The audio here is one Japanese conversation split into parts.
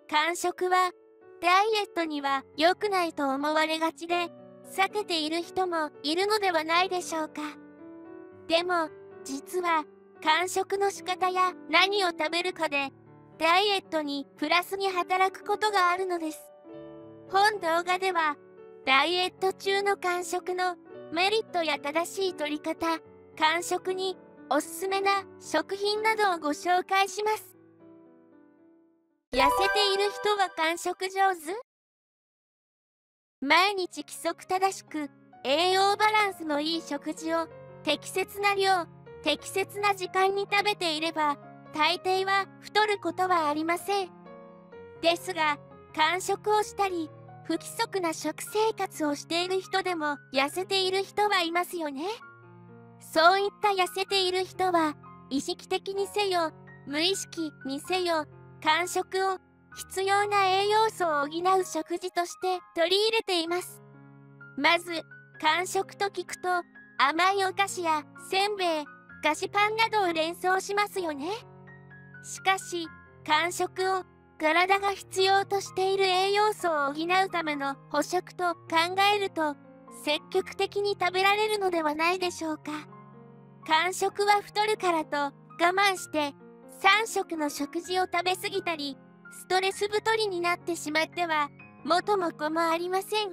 間食はダイエットには良くないと思われがちで、避けている人もいるのではないでしょうか。でも、実は間食の仕方や何を食べるかで、ダイエットにプラスに働くことがあるのです。本動画では、ダイエット中の間食のメリットや正しい取り方、間食におすすめな食品などをご紹介します。痩せている人は間食上手？毎日規則正しく栄養バランスのいい食事を適切な量、適切な時間に食べていれば、大抵は太ることはありません。ですが、間食をしたり、不規則な食生活をしている人でも痩せている人はいますよね。そういった痩せている人は、意識的にせよ、無意識にせよ、間食を必要な栄養素を補う食事として取り入れています。まず、間食と聞くと、甘いお菓子やせんべい、菓子パンなどを連想しますよね。しかし、間食を体が必要としている栄養素を補うための補食と考えると、積極的に食べられるのではないでしょうか。間食は太るからと我慢して3食の食事を食べ過ぎたり、ストレス太りになってしまっては元も子もありません。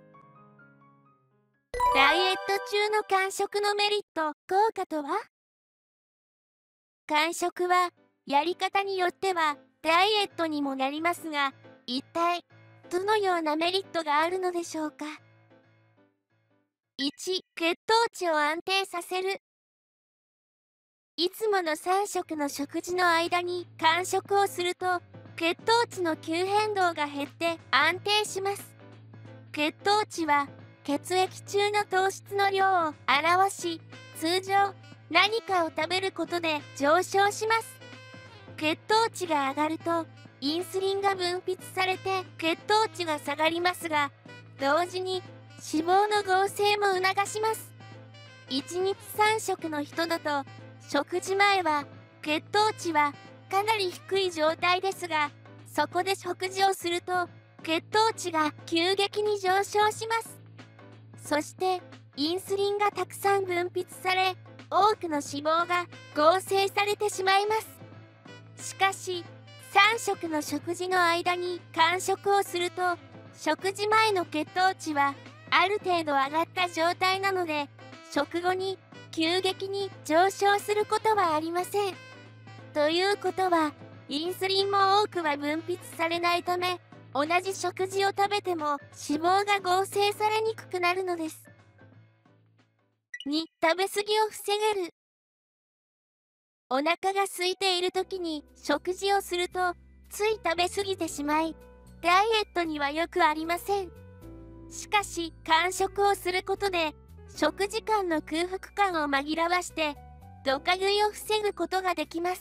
ダイエット中の間食のメリット、効果とは？間食はやり方によってはダイエットにもなりますが、一体どのようなメリットがあるのでしょうか。1、血糖値を安定させる。いつもの3食の食事の間に間食をすると、血糖値の急変動が減って安定します。血糖値は血液中の糖質の量を表し、通常何かを食べることで上昇します。血糖値が上がるとインスリンが分泌されて血糖値が下がりますが、同時に脂肪の合成も促します。1日3食の人だと、食事前は血糖値はかなり低い状態ですが、そこで食事をすると血糖値が急激に上昇します。そしてインスリンがたくさん分泌され、多くの脂肪が合成されてしまいます。しかし3食の食事の間に間食をすると、食事前の血糖値はある程度上がった状態なので、食後に急激に上昇することはありません。ということは、インスリンも多くは分泌されないため、同じ食事を食べても脂肪が合成されにくくなるのです。2、食べ過ぎを防げる。お腹が空いている時に食事をすると、つい食べ過ぎてしまい、ダイエットにはよくありません。しかし、間食をすることで、食時間の空腹感を紛らわして、ドカ食いを防ぐことができます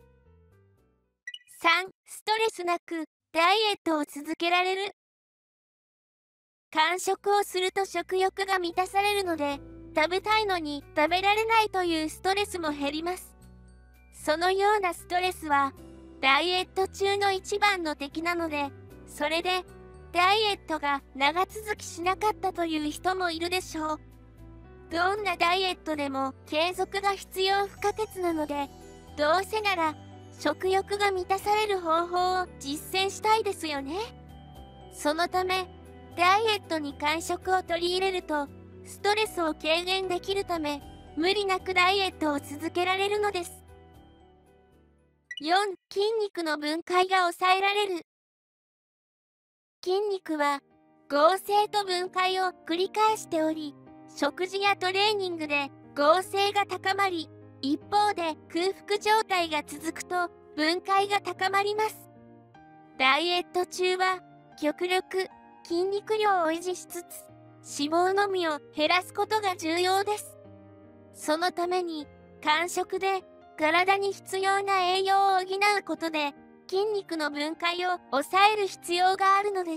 。3、ストレスなくダイエットを続けられる。間食をすると食欲が満たされるので、食べたいのに食べられないというストレスも減ります。そのようなストレスは、ダイエット中の一番の敵なので、それでダイエットが長続きしなかったという人もいるでしょう。どんなダイエットでも継続が必要不可欠なので、どうせなら食欲が満たされる方法を実践したいですよね。そのため、ダイエットに間食を取り入れると、ストレスを軽減できるため、無理なくダイエットを続けられるのです。4、筋肉の分解が抑えられる。筋肉は合成と分解を繰り返しており、食事やトレーニングで合成が高まり、一方で空腹状態が続くと分解が高まります。ダイエット中は極力筋肉量を維持しつつ、脂肪のみを減らすことが重要です。そのために間食で体に必要な栄養を補うことで筋肉の分解を抑える必要があるのです。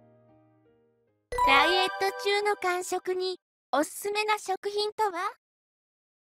ダイエット中の間食におすすめな食品とは？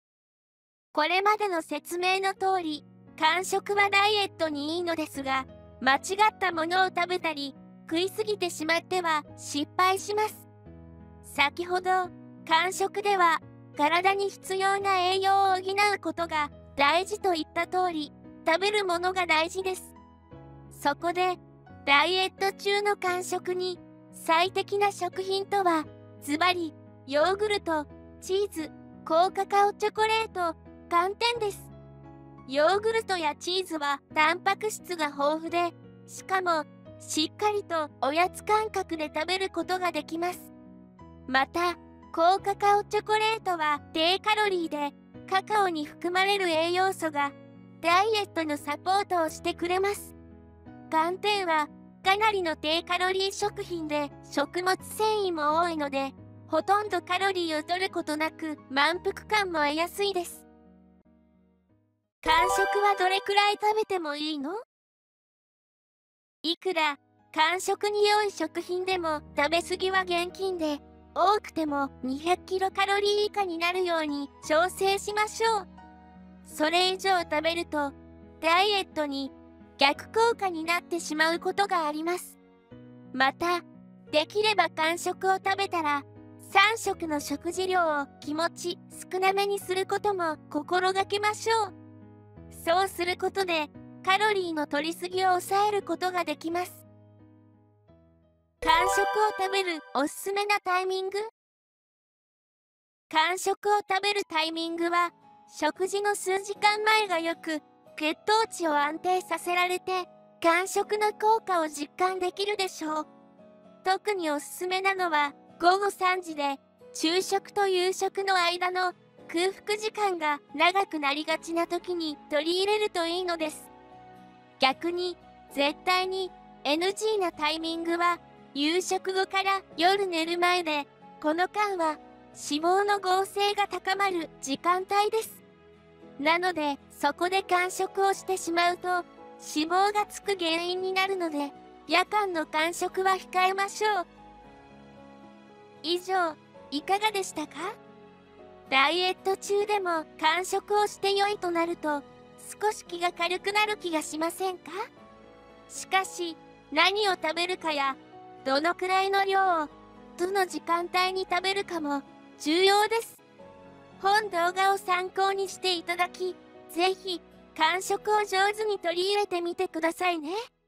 これまでの説明の通り、間食はダイエットにいいのですが、 間違ったものを食べたり、食いすぎてしまっては失敗します。先ほど、間食では体に必要な栄養を補うことが大事と言った通り、食べるものが大事です。そこで、ダイエット中の間食に最適な食品とは、ズバリ、ヨーグルト、チーズ、高カカオチョコレート、寒天です。ヨーグルトやチーズはタンパク質が豊富で、しかもしっかりとおやつ感覚で食べることができます。また、高カカオチョコレートは低カロリーで、カカオに含まれる栄養素がダイエットのサポートをしてくれます。寒天はかなりの低カロリー食品で食物繊維も多いので、ほとんどカロリーを取ることなく満腹感も得やすいです。間食はどれくらい食べてもいいの？いくら間食に良い食品でも食べ過ぎは厳禁で、多くても200キロカロリー以下になるように調整しましょう。それ以上食べるとダイエットに逆効果になってしまうことがあります。また、できれば間食を食べたら3食の食事量を気持ち少なめにすることも心がけましょう。そうすることでカロリーの摂りすぎを抑えることができます。間食を食べるおすすめなタイミング。間食を食べるタイミングは食事の数時間前がよく、血糖値を安定させられて間食の効果を実感できるでしょう。特におすすめなのは午後3時で昼食と夕食の間の空腹時間が長くなりがちな時に取り入れるといいのです。逆に絶対に NG なタイミングは夕食後から夜寝る前で、この間は脂肪の合成が高まる時間帯です。なのでそこで間食をしてしまうと脂肪がつく原因になるので、夜間の間食は控えましょう。以上、いかがでしたか？ダイエット中でも間食をして良いとなると少し気が軽くなる気がしませんか？しかし、何を食べるかやどのくらいの量をどの時間帯に食べるかも重要です。本動画を参考にしていただき、ぜひ間食を上手に取り入れてみてくださいね。